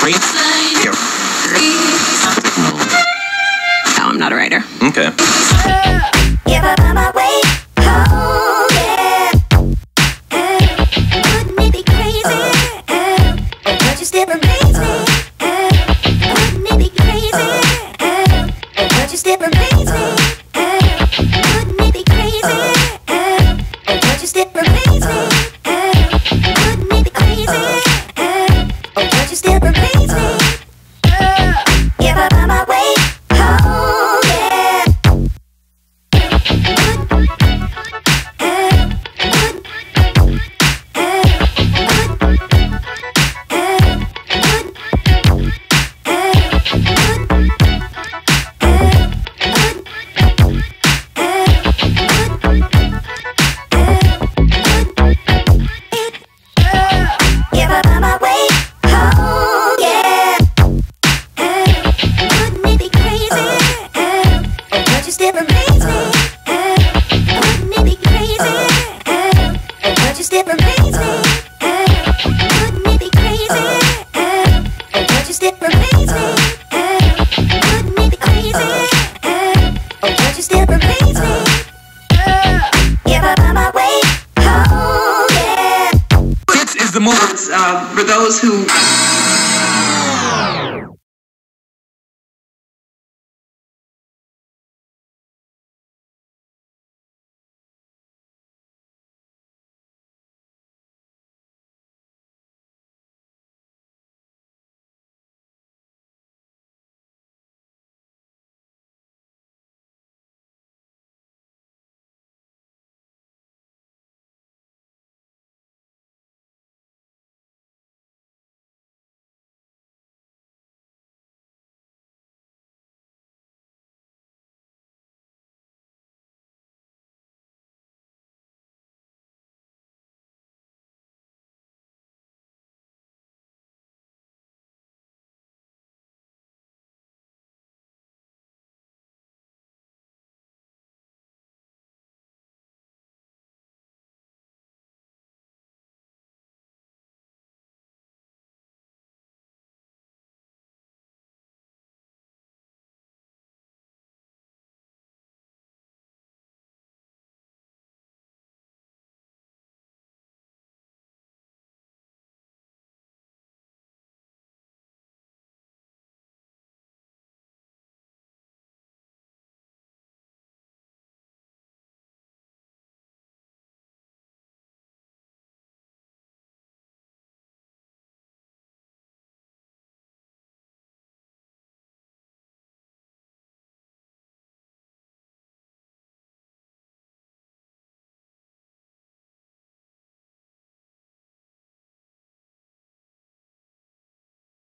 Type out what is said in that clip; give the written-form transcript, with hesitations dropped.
No, I'm not a writer. Okay. If I find my way home, yeah. Wouldn't it be crazy? But you still amaze me. Wouldn't it be crazy? But you still amaze me. Wouldn't it be crazy? But you still amaze me. Wouldn't it be crazy? But you still amaze me.